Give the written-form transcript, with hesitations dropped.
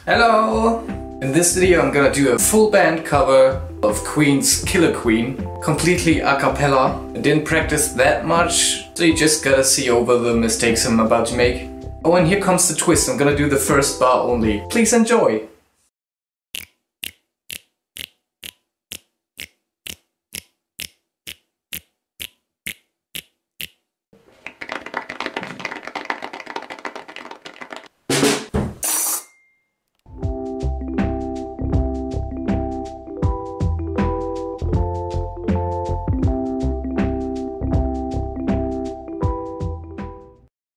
Hello! In this video I'm gonna do a full band cover of Queen's Killer Queen, completely a cappella. I didn't practice that much, so you just gotta see over the mistakes I'm about to make. Oh, and here comes the twist, I'm gonna do the first bar only. Please enjoy!